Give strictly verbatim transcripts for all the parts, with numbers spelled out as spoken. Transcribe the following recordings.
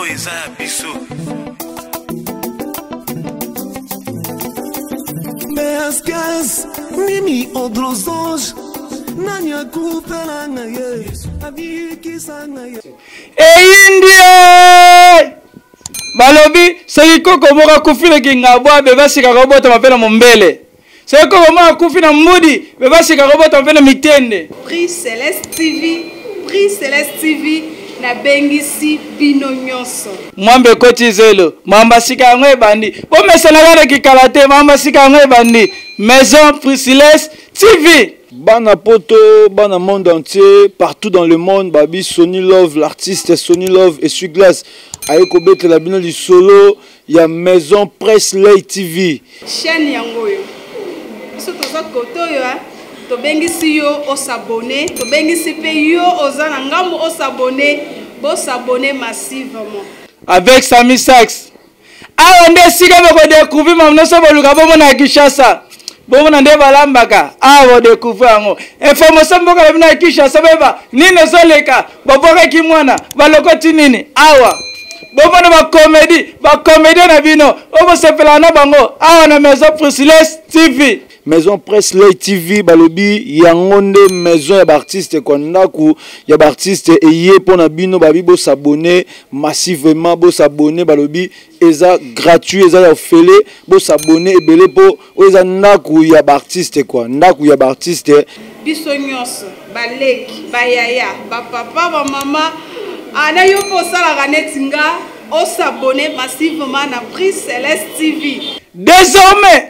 eza ya biso. Measkas Mimi Odrozange Nanya kupela ngaye Abikisa ngaye Eyindie balobi soki koko moko akufi na kingabwa bebasika kobota mapena mombele. Soki koko moko akufi na mbudi bebasika kobota mapena mitende. Prix Céleste T V, Prix Céleste T V na bengisi bino nyonso. Mwambe koti zelo, mwamba sika yango ebandi. Bo mesana gare kikalate, mwamba sika yango ebandi. Maison Prix Céleste T V. Bana poto, bana monde entier, partout dans le monde, babi Sony Love, l'artiste Sony Love et Suglas. Aye kobete la bino du solo, ya Maison Presley T V. Chaîne yango yo. Biso toza koto yo, to bengisi yo o s'abonner, to bengisi pe yo oza na ngambo o s'abonner, bo s'abonner massivement. Avec Sami Sax. Awa nde sika bako découvrir mamnoso boluka bomo na Kinshasa. Bomo na nde balambaka. Awa découvrir yango. Information mboka bina Kinshasa beba nini zoleka boboka kimwana balokoti nini awa. Bomo na ba comédie, ba comédie na bino. Obo sepela na bango. Awa na Maison Presley T V. Maison Presley T V balobi yangonde maison ya artiste kwa ndaku ya artiste eye pona bino babi bo s'abonner massivement bo s'abonner balobi eza gratuit eza ya fele bo s'abonner ebele po eza ndaku ya artiste kwa ndaku ya artiste biso nyonso baleki bayaya bapapa bamama ana yo po sala netinga o s'abonner massivement na Prix Céleste T V. Désormais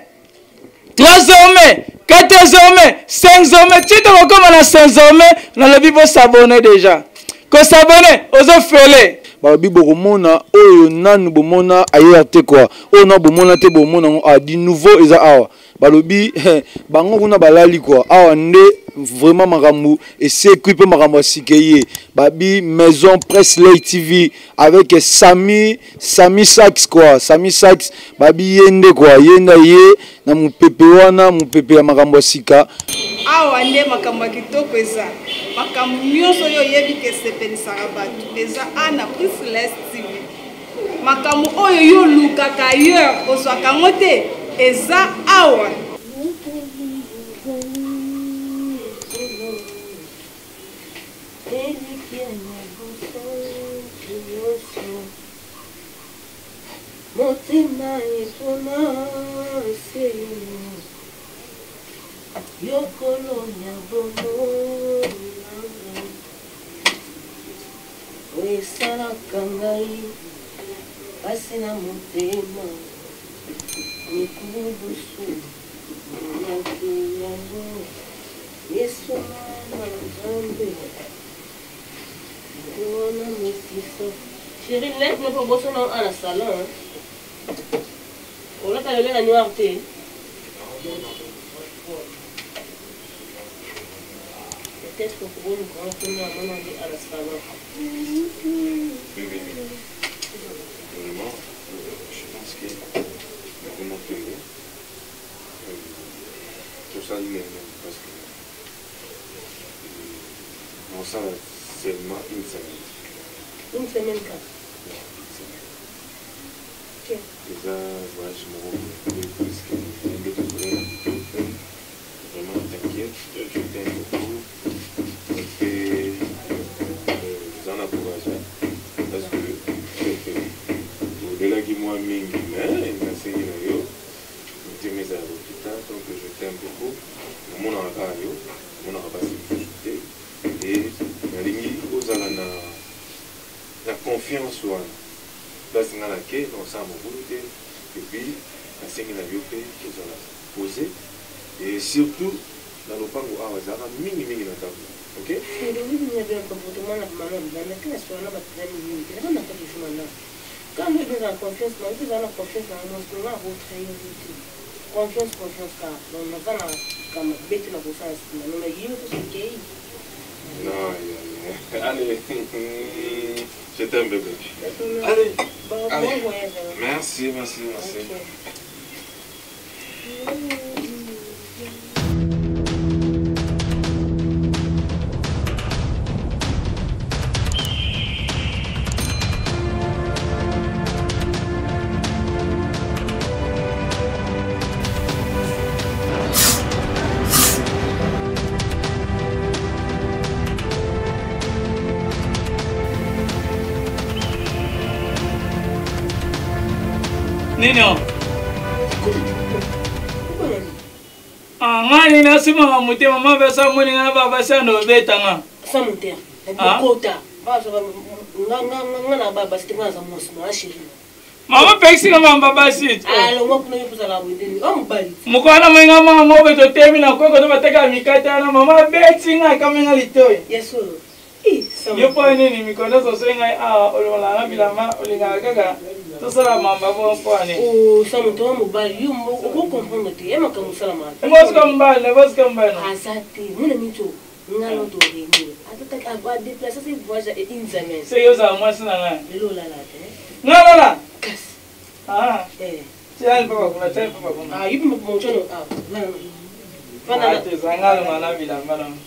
trois hommes, quatre hommes, cinq hommes, tu te recommandes à cinq hommes, dans le bibo s'abonner déjà. Qu'on s'abonne aux offres. Babi bomona oyo nanu bomona ayate quoi. O na bomona te bomona a di nouveau eza awa. Balobi bango kuna balali quoi. Awa nde vraiment makambu et c'est équipé makambu sikeye. Babi Maison Presley T V avec Sami Sami Sax quoi. Sami Sax babi yende quoi. Yenda ye na mupepe wana mupepe ya makambu sika. Awa nde makambu kitoko eza. Makambu nyonso yo yebi ke sepelisaka batu eza ana Prix Céleste T V. Makambu oyo yo lukaka ailleurs ozwaka ngo te eza awa. Motima epona seyo yokolo nyabomo wesala kangai asina motema nikubusu nyakiyango yesu mama nzambe kuona misisa chérie net ne faut bosser dans la salon. On a qu'à lever la noirté. Peut-être qu'on pourrait nous rencontrer à mon avis à la salon. Oui, oui, oui. Vraiment, je pense que c'est vraiment très bien. Tout ça, il est parce que on sent seulement une semaine. Une semaine quatre. Ok. Déjà, voilà, je me retrouve plus que je vais vraiment t'inquiète, je t'aime beaucoup. Et puis, vous en encouragez. Parce que, au-delà de moi, Mingi, il m'a enseigné à yo. Je me dis, à l'hôpital, donc je t'aime beaucoup. Mon nom est à yo, mon nom est à sécurité. Et, la ligne, vous allez la confiance ou place dans laquelle on s'en mobilité et puis la scène la biopé qui sont posée et surtout dans le pango à hasard mini mini na table ok c'est le oui il y avait un comportement la maman la classe sur la bataille mini on n'a pas de chemin là quand on est dans la confiance on est dans la confiance dans nos on va retrouver confiance confiance car on a pas la comme bête la confiance mais on a eu tout ce qui est non allez je t'aime bébé. Allez. Bon, Allez. Bon voyage. Merci, merci, merci. Okay. Nino. Ah, ngani na sima ma muté mama ba sa moni ngana ba ba sa no beta nga. Sa muté. Ah. Kota. Ba so nga nga nga na ba ba sitinga za mos no ashiri. Mama pexi nga mama ba sit. Ah, lo ngo kuno yupuza la windeni. O mbali. Mukwana mwenga mama mo beto temi na koko to bateka mikata na mama beti nga kamenga litoy. Yeso. Eh, sa. Yo po nini mikono so so nga ah olola na bilama olinga gaga. To sala mama bo po ani. Oh, sa muté mo mbali. Yo mo ko comprendre te. Ema ka musala ma. Mos kamba na mos kamba na. Azati. Muna mito. Ngalo to reni. Atata aba déplacer ces voyages et inzamen. Se yo za mo sina nga. Lelo la la te. Nga la. Kas. Ah. Eh. Tiani papa kuna tiani papa kuna. Ah, yupi mo chono. Ah. Vana. Vana te zangalo na bilama na.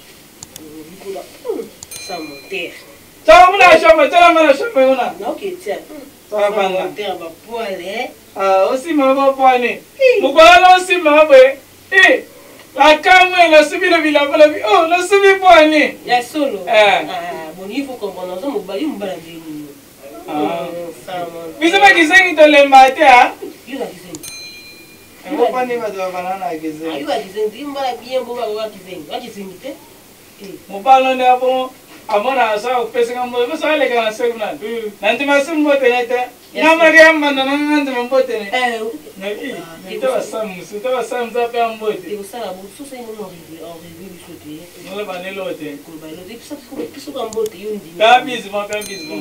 Sa muté. Ciao muna shamba, ciao muna shamba una. Na okay tia. Ciao banga. Muté ba poale. Ah, osi mama pwani. Mukwana osi mama bwe. Eh. La camera la subi le bilama la bi. Oh, la subi pwani. Ya solo. Eh. Ah, bon il faut comprendre ça mo ba yum bala ndeni. Ah. Sa mo. Bisema kisengi to lembate ha. Yu la kizengi. Mo pani ba do banana kizengi. Ayu la kizengi mbala bien bo ba wa kizengi. Wa kizengi te. Eh. Mo palo ne apo amona sa pesinga mo mo sa le kana segna. Nanti masum mo tenete. Ngama ke amanda nanganze mo tene. Eh. Ngi. Ito asam, ito asam za pe ambote. Et ça la bon so c'est mon arrivé en revue du sauté. No le banelo te. Ko ba lo de ça ko kiso ka mbote yundi. Ka bizmo, ka bizmo.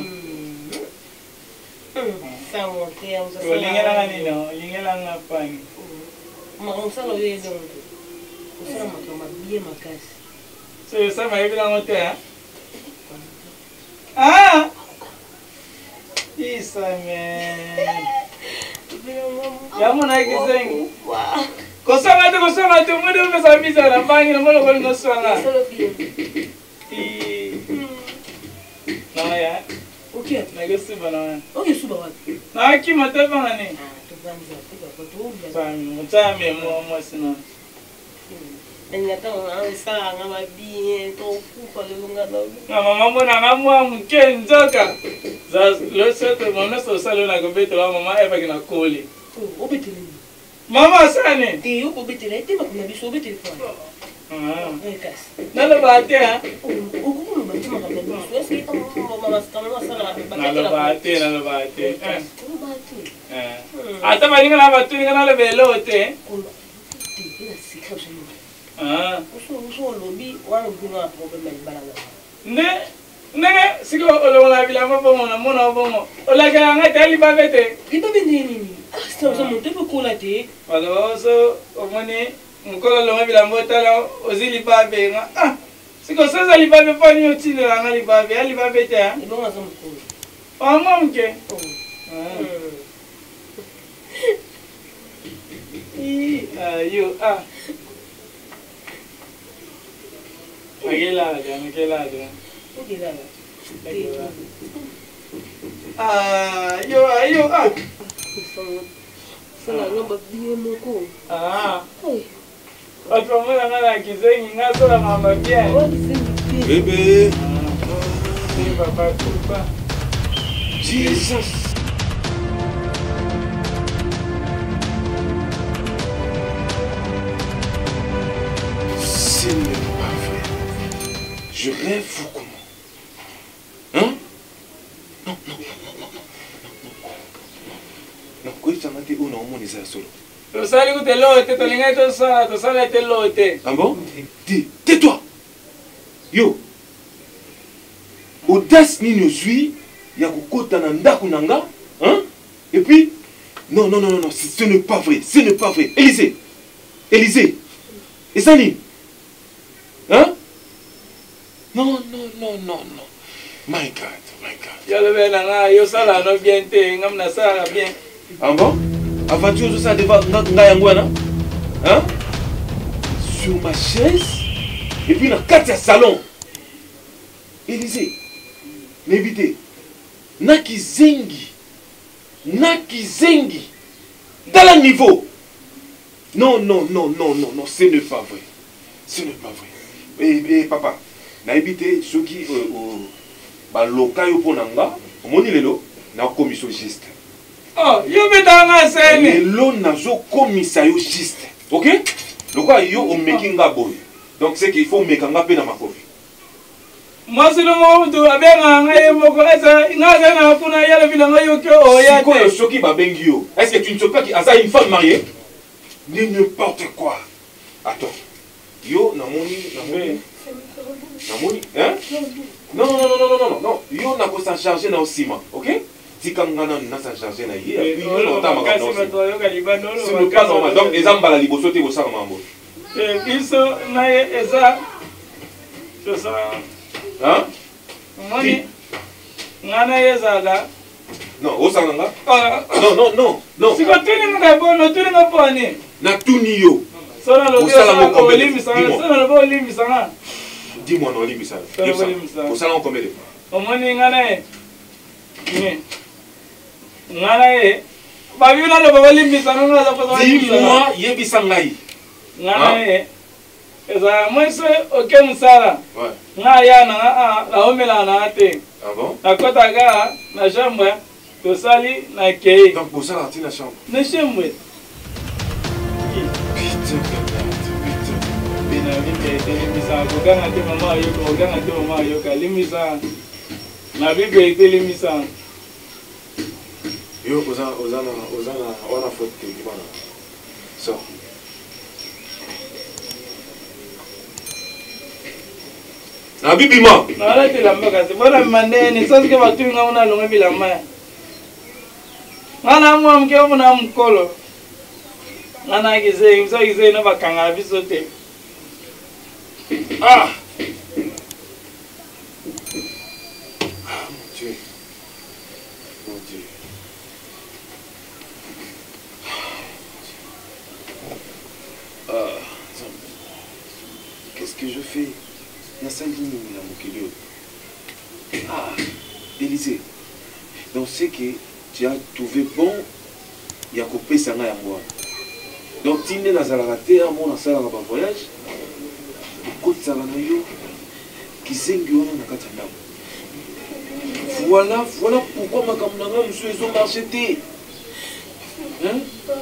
Sa mo te on sa. Ko lingela ngani no, lingela ngapani. Ma on sa lo ye donc. Ko sa ma ka ma bien makasi. So yo sama hivi la ngote ha. Ah! Isa man. Yamu na kizengi. Wow. Kosama tu kosama tu mudo umesa misa na bangi na molo kwa ngoswanga. Solo bien. I. Na ya. Okay. Na gesi bana. Okay suba wapi? Na kima tebanga ni. Ah, to banza te ba to umbia. Sami, mutame mo mo sina. Ngata on sa ngaba bien to kufa le ngata. Na mama mbona ngamwa mkenzoka. Za lo soto mona so salo na gobeto la mama eva kina koli. Oh, obetele. Mama sane. Te yo obetele te ba kuna biso obetele fa. Ah. Eh kas. Nalo bate ha. O ko ba ti ma ka biso. Est-ce que on mama skama ma sala ba te Nalo la. bate, nalo bate. Eh. Ko ba ti. Eh. Ata malinga na batu ninga nalo belote. Ko ba ti ina sikha so. Ah. Uso uso lobi wana kuna problem ya balanga. Ne ne siko olola bila mabomo na mona bomo. Ola kala ngata ali babete. Iba bindini. Ah, sta so mo te ko kola te. Walo so omoni mukolo lo bila mbotala ozili babe nga. Ah. Siko sasa li babe pani otile la ngali babe ali babete ha. Iba nga so mo ko. Ah mamke. Oh. Ah. I ayo ah. Magelada, magelada. O que dá? Ah, yo, yo, ah. Sala ngaba bien moko. Ah. Watu wa mwana ngala kizengi ngaso la mama bien. O kizengi. Bébé. Si papa kupa. Jesus. Ce n'est pas vrai. Je rêve ou comment? Hein? Non, non, non, non, non, non, non. Non, quoi ça m'a dit, oh non, mon isa solo. To sali ku te lote, to linga to sa, to sali te lote. Ah bon? Dis, tais-toi! Yo! Audace ni ne suis, ya kokota na ndaku nanga, hein? Et puis, non, non, non, non, non, ce ce n'est pas vrai, ce n'est pas vrai. Élisée! Élisée! Et ça ni? Hein? Non, non, non, non, non. My God, my God. Yo le bena nga, yo sala no bien te, ngam na sala bien. Ah bon? Aventure tout ça devant Ngayangwana? Hein? Sur ma chaise? Et puis dans quatre salons. Élisée, m'évitez. Naki zengi. Naki zengi. Dans le niveau. Non, non, non, non, non, non, ce n'est pas vrai. Ce n'est pas vrai. Eh, eh, papa, na évité ceux qui au baloka yo ponanga, omoni lelo na commission geste. Oh, yo betanga sene. Lelo nazo komisa yo juste. OK? Lokwa yo o making nga boy. Donc c'est qu'il faut mekanga pe na makofi. Moi c'est le moment où abenga ngaye moko esa ngaza na kuna yala bilanga yo ke o ya. Quoi le choki ba bengi yo? Est-ce que tu ne sais pas qu'il a une femme mariée? Ni n'importe quoi. Attends. Yo namoni namoni. Namoni, hein? Non non non non non non non. Yo na ko s'en charger na osima, OK? Tikangana na s'en charger na hier. Et puis yo ta maka. C'est pas normal. Donc les ambala liboso te bosa mambo. Eh biso na eza ça. Hein? Moni. Ngana yezaga. Non, osanga. Non non non non. Si ko tuni nga bono tuni nga poni. Na tuni yo. Sona lo sanga. Dis-moi non limisa. Osala en combien de fois? Omoni ngana e. Ni. Ngana e. Ba bina lo ba limisa nga za kwa. Dis-moi yebisa ngai. Ngana e. Eza mwense oke musala. Ouais. Nga ya na a la omela na ate. Ah bon? Na kota ga na chambre to sali na kei. Donc pour ça la tina chambre. Na chambre. Putain, putain. Bina bibe limisa ko ganga te mama yo ko ganga te mama yo ka limisa. Na bibe te limisa. Yo ozana ozana ozana ona faute ke bana. So. Na bibi ma. Na la te lamba kasi bona mandeni sasa ke batu nga una longa bilamba. Ngana mwa mke una mkolo. Ngana gize imso gize na bakanga bisote. Ah. Ah mon Dieu. Mon Dieu. Ah. Qu'est-ce que je fais? Ah, Élysée. Donc c'est que tu as trouvé bon, il y a coupé ça à moi. Donc tu n'es pas à la rater à mon salle en voyage. Côte ça qui s'est voilà, voilà pourquoi ma camarade monsieur ils ont marché. Hein?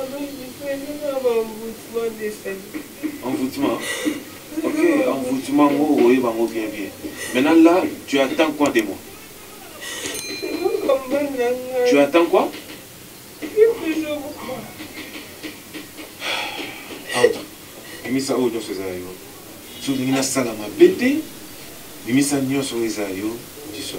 Envoûtement. Ok, envoûtement, oui, bien, bien. Maintenant là, tu attends quoi de moi? Tu attends quoi? Attends. Mimisa oyo nyonso eza yo. Soki ngi nasala mabe te, mimisa nyonso eza yo, tiso.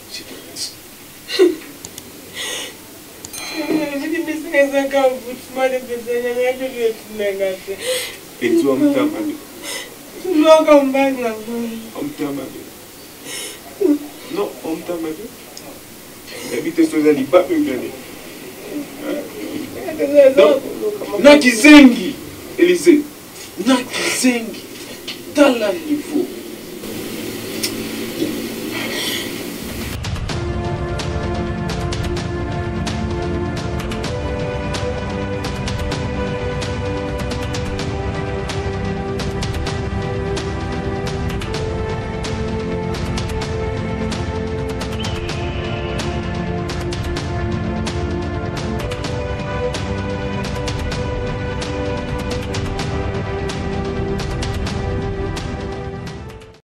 Et toi, mutama. Non, comme ça, là. Mutama. Non, mutama. Habite sur la liba pe gane. Na kizengi, Élysée. Na kizengi. Tala niveau.